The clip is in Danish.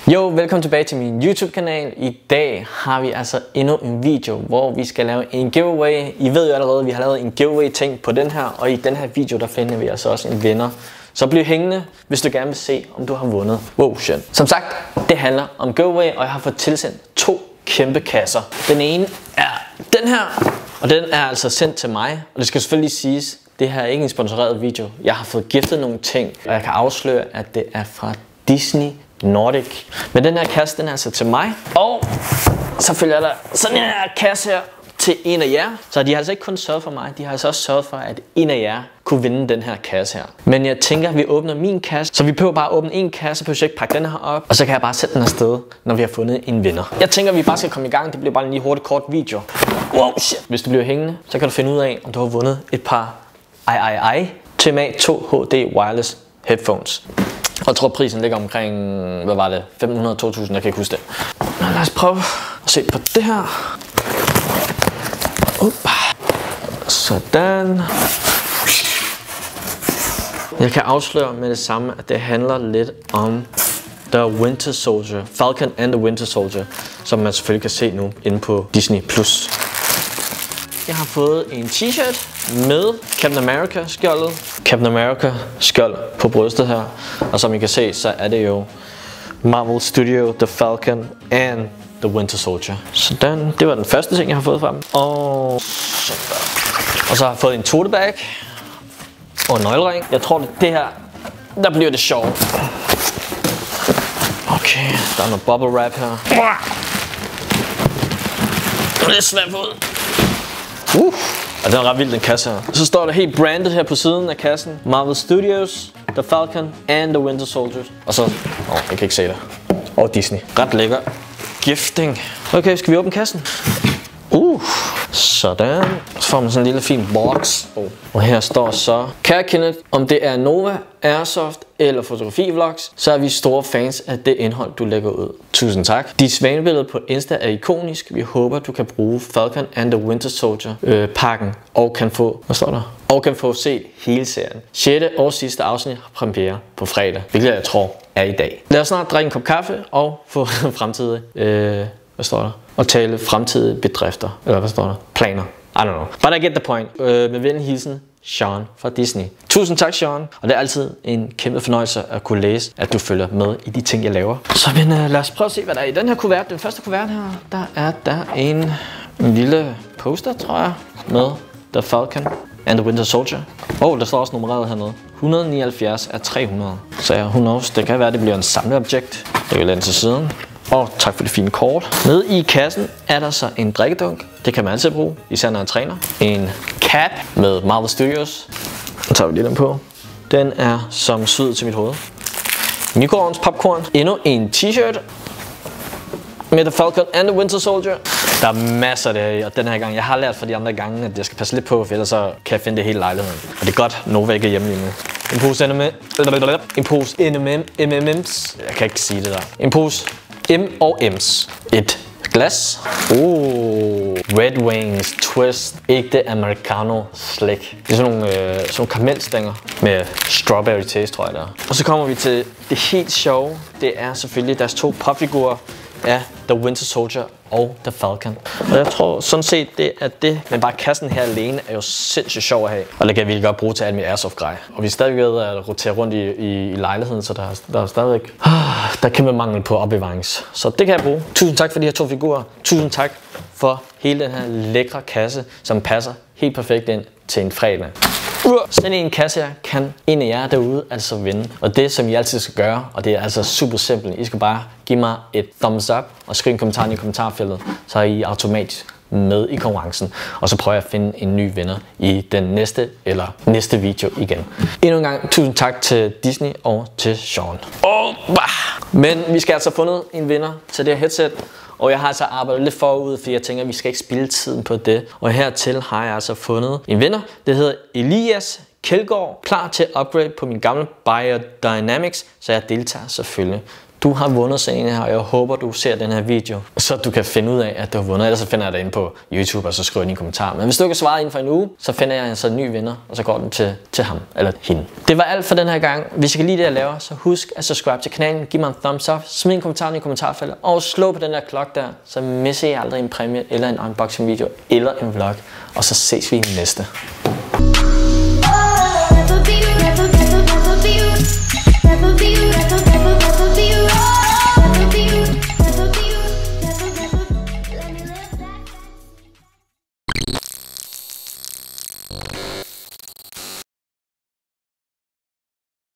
Jo, velkommen tilbage til min YouTube-kanal. I dag har vi altså endnu en video, hvor vi skal lave en giveaway. I ved jo allerede, at vi har lavet en giveaway-ting på den her, og i den her video, der finder vi altså også en vinder. Så bliv hængende, hvis du gerne vil se, om du har vundet. Wow, shit. Som sagt, det handler om giveaway, og jeg har fået tilsendt 2 kæmpe kasser. Den ene er den her, og den er altså sendt til mig, og det skal selvfølgelig siges, det her er ikke en sponsoreret video. Jeg har fået giftet nogle ting, og jeg kan afsløre, at det er fra Disney Nordic. Men den her kasse, den er altså til mig. Og så følger der sådan en her kasse her til en af jer. Så de har altså ikke kun sørget for mig, de har altså også sørget for, at en af jer kunne vinde den her kasse her. Men jeg tænker, at vi åbner min kasse. Så vi behøver bare at åbne en kasse, så ikke pakke den her op. Og så kan jeg bare sætte den afsted, når vi har fundet en vinder. Jeg tænker, at vi bare skal komme i gang. Det bliver bare en lige hurtigt kort video. Wow, shit. Hvis du bliver hængende, så kan du finde ud af, om du har vundet et par TMA 2 HD Wireless Headphones. Og jeg tror prisen ligger omkring, hvad var det, 500-2000, jeg kan ikke huske det. Men lad os prøve at se på det her. Sådan. Jeg kan afsløre med det samme, at det handler lidt om The Winter Soldier, Falcon and the Winter Soldier, som man selvfølgelig kan se nu inde på Disney+. Jeg har fået en t-shirt med Captain America skjoldet. Captain America skjold på brystet her. Og som I kan se, så er det jo Marvel Studio, The Falcon and The Winter Soldier. Sådan, det var den første ting, jeg har fået fra dem. Og så har jeg fået en tote bag og en nøglering. Jeg tror, det her, der bliver det sjovt. Okay, der er noget bubble wrap her. Det er svært ud. Og den er ret vild, den kasse her. Så står der helt branded her på siden af kassen. Marvel Studios, The Falcon and The Winter Soldier. Og så, jeg kan ikke se det. Og Disney. Ret lækker gifting. Okay, skal vi åbne kassen? Sådan. Så får man sådan en lille fin box. Og her står så: Kære Kenneth, om det er Nova, Airsoft eller Fotografi-vlogs, så er vi store fans af det indhold, du lægger ud. Tusind tak. Dit svanebillede på Insta er ikonisk. Vi håber, du kan bruge Falcon and the Winter Soldier pakken og kan få, hvad står der? Og kan få set hele serien. 6. og sidste afsnit har premiere på fredag, hvilket jeg tror er i dag. Lad os snart drikke en kop kaffe og få fremtidige, hvad står der? Og tale fremtidige bedrifter, eller hvad står der? Planer. I don't know. But I get the point. Med venlig hilsen, Sean fra Disney. Tusind tak, Sean. Og det er altid en kæmpe fornøjelse at kunne læse, at du følger med i de ting, jeg laver. Så lad os prøve at se, hvad der er i den her kuvert. Den første kuvert her, der er der en lille poster, tror jeg, med The Falcon and the Winter Soldier. Der står også nummereret hernede. 179 af 300. Så ja, who knows, det kan være, det bliver en samleobjekt. Det vil lade til siden. Og tak for det fine kort. Nede i kassen er der så en drikkedunk. Det kan man altid bruge, især når man træner. En cap med Marvel Studios. Nu tager vi lige den på. Den er som syd til mit hoved. Mikroovns popcorn. Endnu en t-shirt med The Falcon and the Winter Soldier. Der er masser af det, og den her gang, jeg har lært fra de andre gange, at jeg skal passe lidt på, for ellers så kan jeg finde det hele lejligheden. Og det er godt, Nova ikke er hjemme lige nu. En pose M&M's. Jeg kan ikke sige det der. En pose M&M's. Et glas. Red Wings Twist. Ægte americano slik. Det er sådan nogle karamelstænger med strawberry taste, tror jeg der. Og så kommer vi til det helt sjove. Det er selvfølgelig deres 2 popfigurer af The Winter Soldier og The Falcon. Og jeg tror sådan set, det er det. Men bare kassen her alene er jo sindssygt sjov at have. Og det kan jeg virkelig godt bruge til alt mit airsoft-grej. Og vi er stadig ved at rotere rundt i lejligheden, så der er stadigvæk der er kæmpe mangel på opbevarings. Så det kan jeg bruge. Tusind tak for de her 2 figurer. Tusind tak for hele den her lækre kasse, som passer helt perfekt ind til en fredag. Sådan en kasse her kan en af jer derude altså vinde. Og det som I altid skal gøre, og det er altså super simpelt. I skal bare give mig et thumbs up og skrive en kommentar i kommentarfeltet, så er I automatisk med i konkurrencen. Og så prøver jeg at finde en ny vinder i den næste video igen. Endnu en gang tusind tak til Disney og til Sean. Men vi skal altså have fundet en vinder til det her headset. Og jeg har altså arbejdet lidt forud, for jeg tænker, at vi skal ikke spilde tiden på det. Og hertil har jeg altså fundet en vinder. Det hedder Elias Kjeldgaard. Klar til at upgrade på min gamle Biodynamics, så jeg deltager selvfølgelig Du har vundet sagen her, og jeg håber, du ser den her video, så du kan finde ud af, at du har vundet. Ellers så finder jeg det inde på YouTube, og så skriver jeg en kommentar. Men hvis du ikke har svaret inden for en uge, så finder jeg altså en ny vinder, og så går den til ham eller hende. Det var alt for den her gang. Hvis I kan lide det, jeg laver, så husk at subscribe til kanalen, giv mig en thumbs up, smid en kommentar i kommentarfeltet, og slå på den der klokke der, så misser I aldrig en præmie, eller en unboxing video, eller en vlog. Og så ses vi i næste.